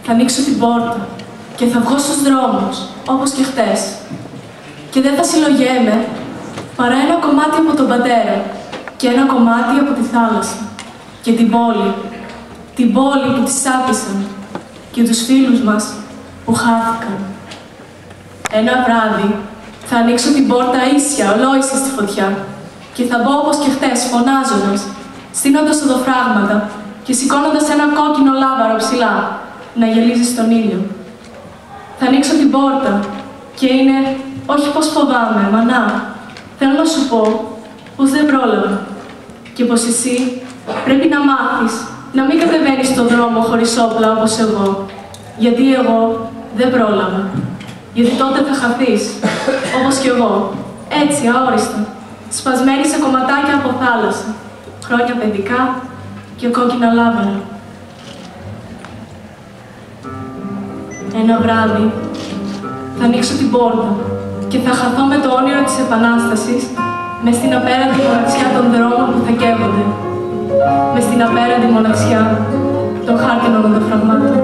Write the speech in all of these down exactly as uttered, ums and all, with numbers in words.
Θα ανοίξω την πόρτα και θα βγω στους δρόμους, όπως και χτες. Και δεν θα συλλογέμαι παρά ένα κομμάτι από τον πατέρα και ένα κομμάτι από τη θάλασσα και την πόλη, την πόλη που τις άπησαν και τους φίλους μας που χάθηκαν. Ένα βράδυ θα ανοίξω την πόρτα ίσια, ολόησα στη φωτιά και θα μπω όπως και χτες, φωνάζοντας, στείνοντας οδοφράγματα και σηκώνοντας ένα κόκκινο λάβαρο ψηλά να γελίζει στον ήλιο. Θα ανοίξω την πόρτα και είναι όχι πως φοβάμαι, μα να, θέλω να σου πω πως δεν πρόλαβα και πως εσύ πρέπει να μάθεις να μην κατεβαίνεις στον δρόμο χωρίς όπλα όπως εγώ, γιατί εγώ δεν πρόλαβα. Γιατί τότε θα χαθείς, όπως κι εγώ, έτσι αόριστα, σπασμένη σε κομματάκια από θάλασσα, χρόνια παιδικά και κόκκινα λάβαρα. Ένα βράδυ θα ανοίξω την πόρτα και θα χαθώ με το όνειρο της Επανάστασης μες στην απέραντη μοναξιά των δρόμων που θα καίγονται, μες στην απέραντη μοναξιά των χάρτινων οδοφραγμάτων.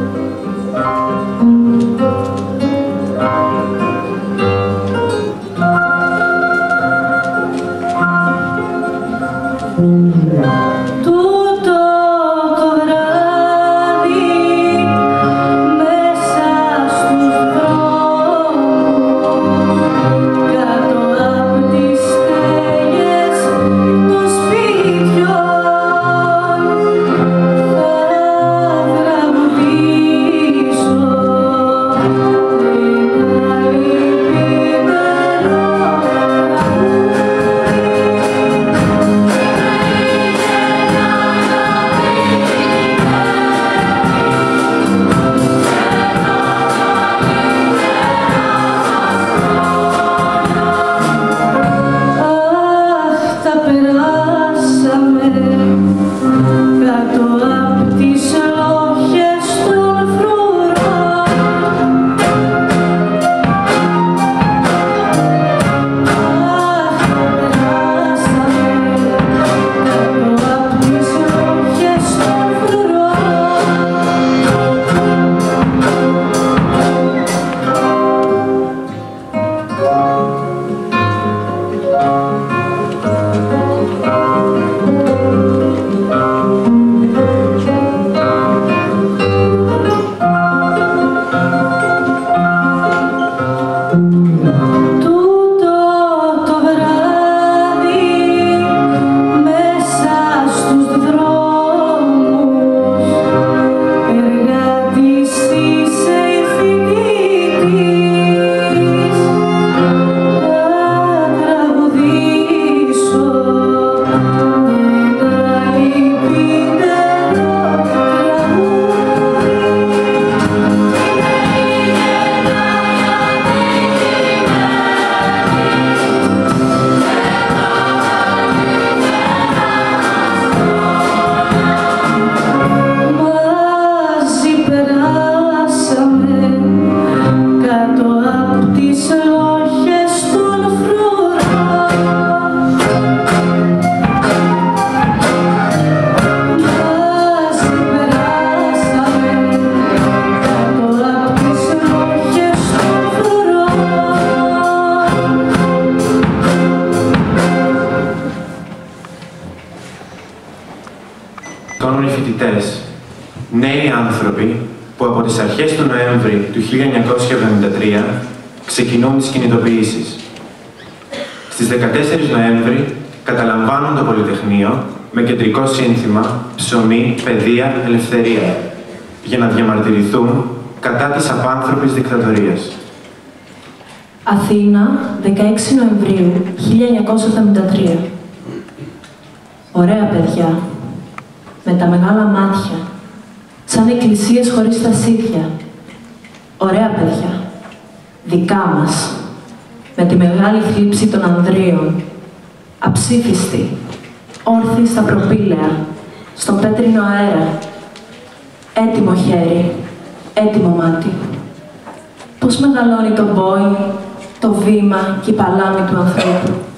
Κάνουν οι φοιτητές, νέοι άνθρωποι που από τις αρχές του Νοέμβρη του χίλια εννιακόσια εβδομήντα τρία ξεκινούν τις κινητοποιήσεις. Στις δεκατέσσερις Νοέμβρη καταλαμβάνουν το Πολυτεχνείο με κεντρικό σύνθημα «Ψωμί, παιδεία, ελευθερία» για να διαμαρτυρηθούν κατά της απάνθρωπης δικτατορίας. Αθήνα, δεκαέξι Νοεμβρίου χίλια εννιακόσια εβδομήντα τρία. Ωραία παιδιά, με τα μεγάλα μάτια, σαν εκκλησίες χωρίς τα σίδια. Ωραία παιδιά, δικά μας, με τη μεγάλη θλίψη των ανδρίων, αψήφιστοι, όρθιοι στα προπήλαια, στον πέτρινο αέρα, έτοιμο χέρι, έτοιμο μάτι. Πώς μεγαλώνει το μπόι, το βήμα και η παλάμη του ανθρώπου.